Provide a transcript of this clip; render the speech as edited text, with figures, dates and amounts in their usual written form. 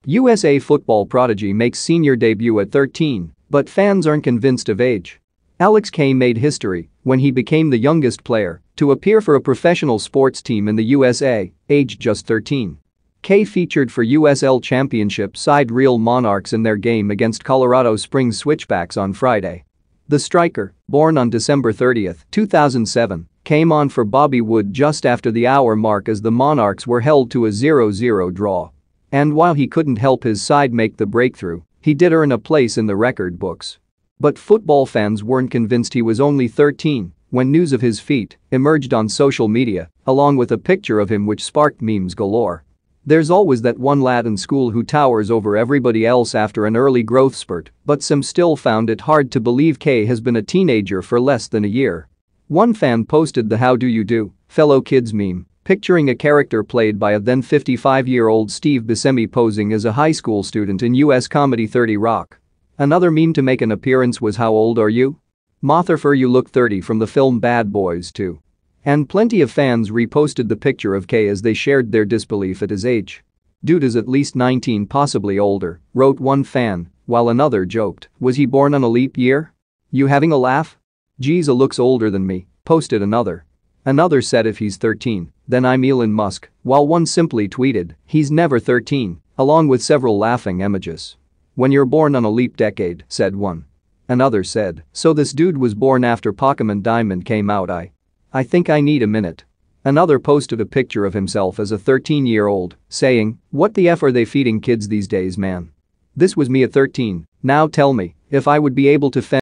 USA football prodigy makes senior debut at 13, but fans aren't convinced of age. Alex K made history when he became the youngest player to appear for a professional sports team in the USA, aged just 13. K featured for USL Championship side Real Monarchs in their game against Colorado Springs Switchbacks on Friday. The striker, born on December 30, 2007, came on for Bobby Wood just after the hour mark as the Monarchs were held to a 0-0 draw. And while he couldn't help his side make the breakthrough, he did earn a place in the record books. But football fans weren't convinced he was only 13 when news of his feat emerged on social media, along with a picture of him which sparked memes galore. There's always that one lad in school who towers over everybody else after an early growth spurt, but some still found it hard to believe K has been a teenager for less than a year. One fan posted the "How do you do, fellow kids" meme, picturing a character played by a then 55-year-old Steve Buscemi posing as a high school student in US comedy 30 Rock. Another meme to make an appearance was "How old are you? Motherfer, you look 30" from the film Bad Boys 2. And plenty of fans reposted the picture of K as they shared their disbelief at his age. "Dude is at least 19, possibly older," wrote one fan, while another joked, "Was he born on a leap year? You having a laugh? Geez, looks older than me," posted another. Another said if he's 13, then I'm Elon Musk, while one simply tweeted, "He's never 13," along with several laughing emojis. "When you're born on a leap decade," said one. Another said, "So this dude was born after Pokemon Diamond came out. I think I need a minute." Another posted a picture of himself as a 13-year-old, saying, "What the F are they feeding kids these days, man? This was me at 13, now tell me if I would be able to fend